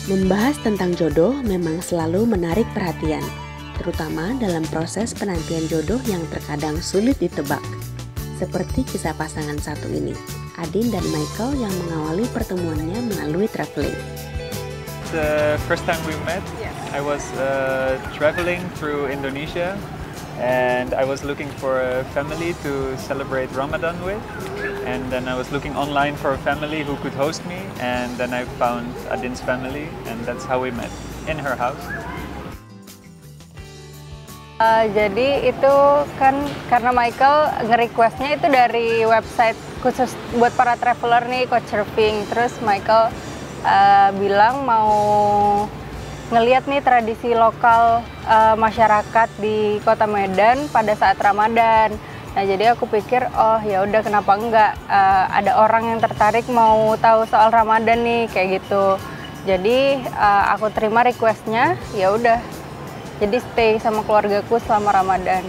Membahas tentang jodoh memang selalu menarik perhatian, terutama dalam proses penantian jodoh yang terkadang sulit ditebak. Seperti kisah pasangan satu ini, Adin dan Michael yang mengawali pertemuannya melalui traveling. The first time we met, I was traveling through Indonesia and I was looking for a family to celebrate Ramadan with. And then I was looking online for a family who could host me, and then I found Adin's family, and that's how we met, in her house. Jadi itu kan karena Michael nge-requestnya itu dari website khusus buat para traveler nih, Couchsurfing. Terus Michael bilang mau ngeliat nih tradisi lokal masyarakat di Kota Medan pada saat Ramadan. Nah, jadi aku pikir, oh ya udah kenapa enggak, ada orang yang tertarik mau tahu soal Ramadan nih kayak gitu. Jadi aku terima requestnya, ya udah. Jadi stay sama keluargaku selama Ramadan.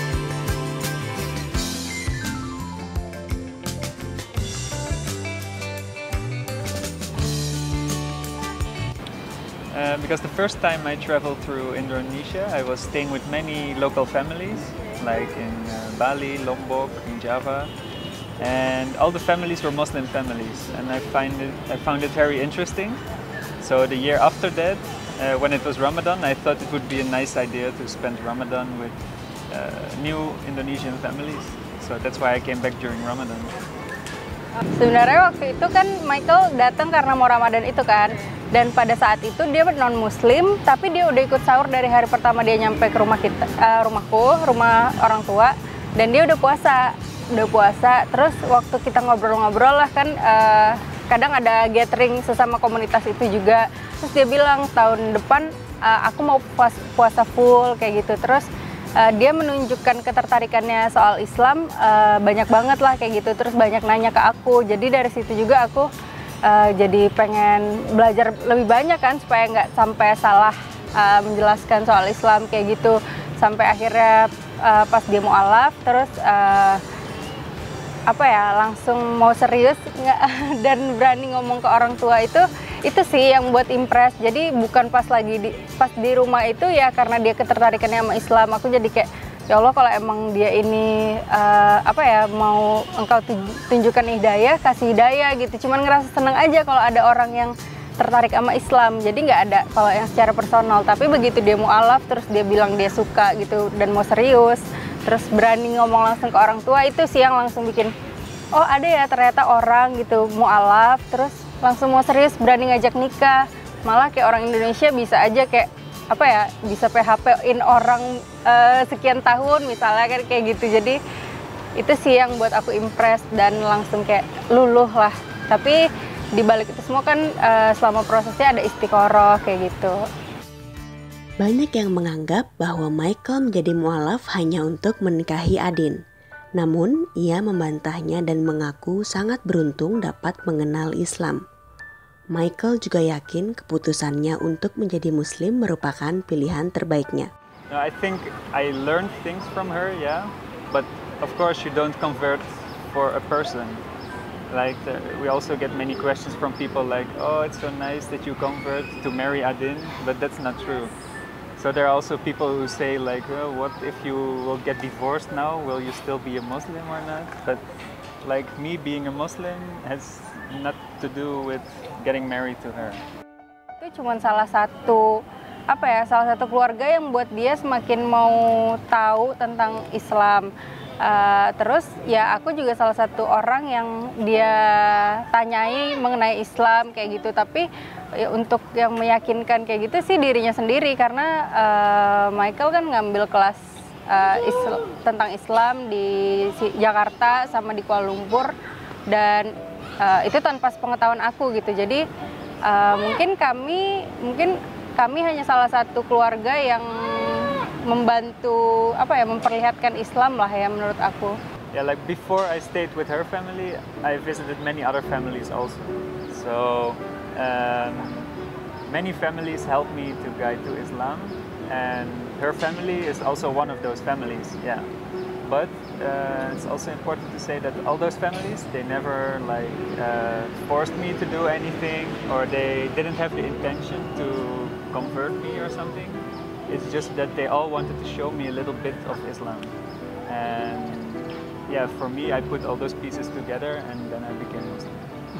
Because the first time I traveled through Indonesia, I was staying with many local families, like in Bali, Lombok, in Java, and all the families were Muslim families, and I found it very interesting. So the year after that, when it was Ramadan, I thought it would be a nice idea to spend Ramadan with new Indonesian families. So that's why I came back during Ramadan. Sebenarnya waktu itu kan Michael datang karena mau Ramadan itu kan, dan pada saat itu dia non Muslim, tapi dia udah ikut sahur dari hari pertama dia nyampe ke rumah kita, rumah orang tua, dan dia udah puasa. Terus waktu kita ngobrol-ngobrol lah kan, kadang ada gathering sesama komunitas itu juga. Terus dia bilang tahun depan aku mau puasa full kayak gitu. Terus dia menunjukkan ketertarikannya soal Islam banyak banget lah kayak gitu. Terus banyak nanya ke aku. Jadi dari situ juga aku jadi pengen belajar lebih banyak kan supaya nggak sampai salah menjelaskan soal Islam kayak gitu. Sampai akhirnya pas dia mualaf terus langsung mau serius dan berani ngomong ke orang tua itu sih yang buat impress. Jadi bukan pas di rumah itu ya karena dia ketertarikannya sama Islam, aku jadi kayak ya Allah kalau emang dia ini mau engkau tunjukkan hidayah, kasih hidayah gitu. Cuman ngerasa seneng aja kalau ada orang yang tertarik sama Islam. Jadi nggak ada kalau yang secara personal. Tapi begitu dia mualaf terus dia bilang dia suka gitu dan mau serius, terus berani ngomong langsung ke orang tua, itu sih yang langsung bikin oh ada ya ternyata orang gitu mualaf terus langsung mau serius berani ngajak nikah. Malah kayak orang Indonesia bisa aja kayak bisa PHP-in orang sekian tahun misalnya kan kayak gitu. Jadi itu sih yang buat aku impress dan langsung kayak luluh lah. Tapi di balik itu semua kan selama prosesnya ada istiqoroh kayak gitu. Banyak yang menganggap bahwa Michael menjadi mualaf hanya untuk menikahi Adin. Namun, ia membantahnya dan mengaku sangat beruntung dapat mengenal Islam. Michael juga yakin keputusannya untuk menjadi Muslim merupakan pilihan terbaiknya. I think I learned things from her, yeah, but of course you don't convert for a person. Like we also get many questions from people like, oh, it's so nice that you convert to marry Adin, but that's not true. So there are also people who say like, oh, what if you will get divorced now? Will you still be a Muslim or not? But like me being a Muslim has not to do with getting married to her. Itu cuma salah satu keluarga yang buat dia semakin mau tahu tentang Islam. Terus ya aku juga salah satu orang yang dia tanyai mengenai Islam kayak gitu. Tapi ya, untuk yang meyakinkan kayak gitu sih dirinya sendiri karena Michael kan ngambil kelas tentang Islam di Jakarta sama di Kuala Lumpur dan itu tanpa sepengetahuan aku gitu. Jadi mungkin kami hanya salah satu keluarga yang membantu memperlihatkan Islam lah ya menurut aku. Yeah, like before I stayed with her family, I visited many other families also. So many families helped me to guide to Islam, and her family is also one of those families. Yeah. but it's also important to say that all those families, they never like forced me to do anything, or they didn't have the intention to convert me or something. It's just that they all wanted to show me a little bit of Islam. And yeah, for me, I put all those pieces together and then I became Muslim.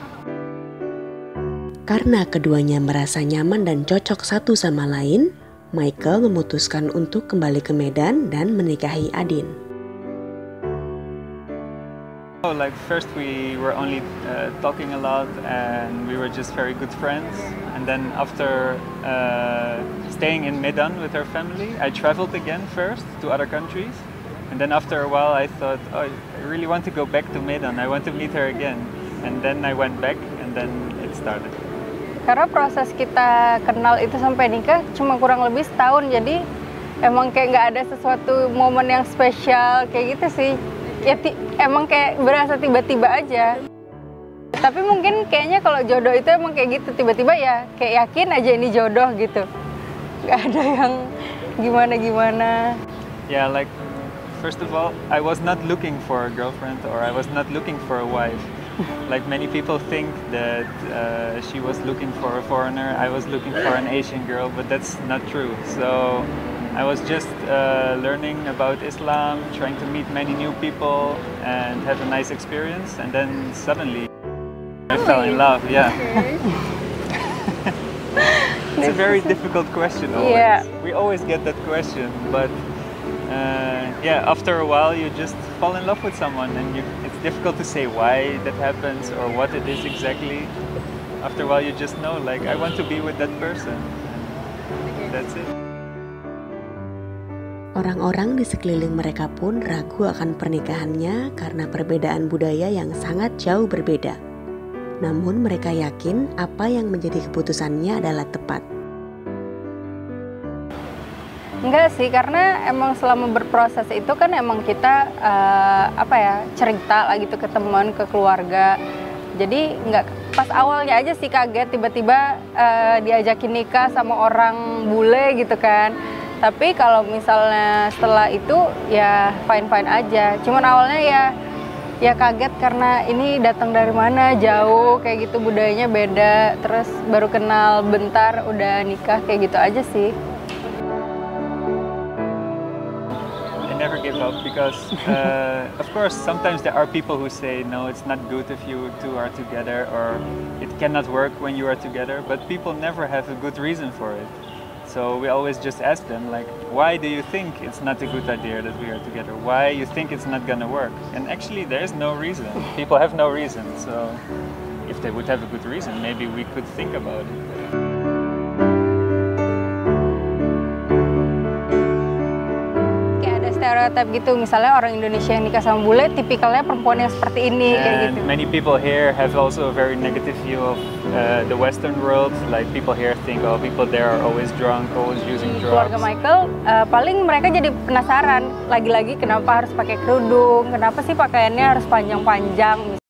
Karena keduanya merasa nyaman dan cocok satu sama lain, Michael memutuskan untuk kembali ke Medan dan menikahi Adin. Oh, like first we were only talking a lot and we were just very good friends. And then after staying in Medan with her family, I traveled again first to other countries. And then after a while I thought, oh, I really want to go back to Medan. I want to meet her again. And then I went back and then it started. Karena proses kita kenal itu sampai nikah cuma kurang lebih setahun, jadi emang kayak nggak ada sesuatu momen yang spesial kayak gitu sih. Ya emang kayak berasa tiba-tiba aja. Tapi mungkin kayaknya kalau jodoh itu emang kayak gitu, tiba-tiba ya kayak yakin aja ini jodoh gitu. Nggak ada yang gimana-gimana. Yeah, like first of all, I was not looking for a girlfriend or I was not looking for a wife. Like many people think that she was looking for a foreigner, I was looking for an Asian girl, but that's not true. So I was just learning about Islam, trying to meet many new people and have a nice experience, and then suddenly I fell in love, yeah. It's a very difficult question always. Yeah. We always get that question, but yeah, after a while you just fall in love with someone and it's difficult to say why that happens or what it is exactly. After a while you just know, like, I want to be with that person. And that's it. Orang-orang di sekeliling mereka pun ragu akan pernikahannya karena perbedaan budaya yang sangat jauh berbeda. Namun mereka yakin apa yang menjadi keputusannya adalah tepat. Enggak sih, karena emang selama berproses itu kan emang kita cerita lah gitu ke teman, ke keluarga. Jadi nggak, pas awalnya aja sih kaget tiba-tiba diajakin nikah sama orang bule gitu kan. Tapi kalau misalnya setelah itu ya fine-fine aja. Cuman awalnya ya kaget karena ini datang dari mana, jauh kayak gitu, budayanya beda. Terus baru kenal bentar udah nikah kayak gitu aja sih. Never give up because of course sometimes there are people who say no, it's not good if you two are together or it cannot work when you are together, but people never have a good reason for it. So we always just ask them, like, why do you think it's not a good idea that we are together? Why you think it's not gonna work? And actually there is no reason. People have no reason, so if they would have a good reason, maybe we could think about it. Stereotip gitu, misalnya orang Indonesia yang nikah sama bule tipikalnya perempuan yang seperti ini kayak gitu. Many people here have also a very negative view of the Western world. Like people here think, oh, people there are always drunk, always using drugs. Keluarga Michael paling mereka jadi penasaran lagi-lagi kenapa harus pakai kerudung, kenapa sih pakaiannya harus panjang-panjang